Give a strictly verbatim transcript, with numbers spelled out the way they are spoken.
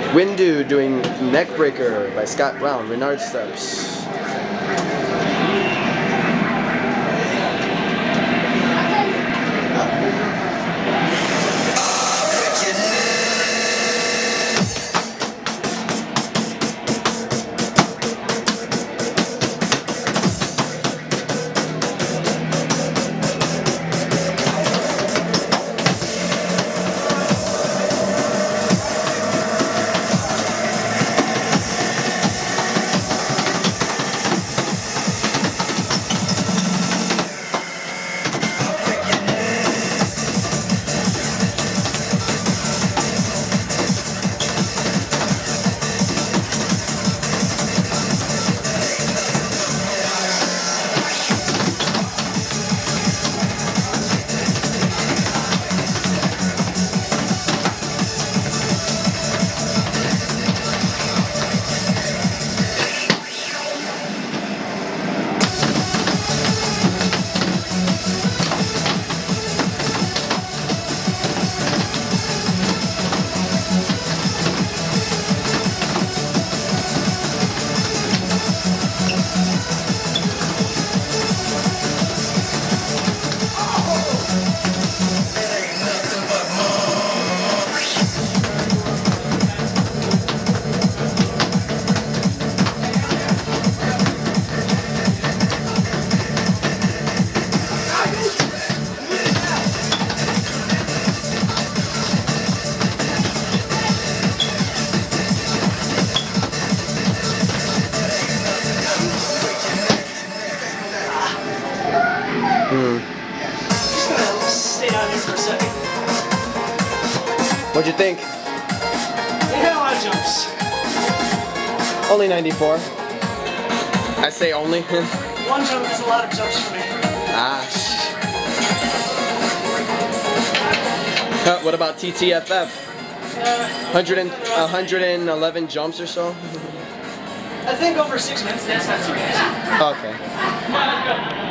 WinDEU doing Neckbreaker by Scott Brown, Renard Steps. Hmm. Just gonna stay down here for a second. What'd you think? They had a lot of jumps. Only ninety-four. I say only. One jump is a lot of jumps for me. Ah. Uh, what about T T F F? Uh, one hundred and, one hundred eleven jumps or so? I think over six minutes, that's not too bad. Okay.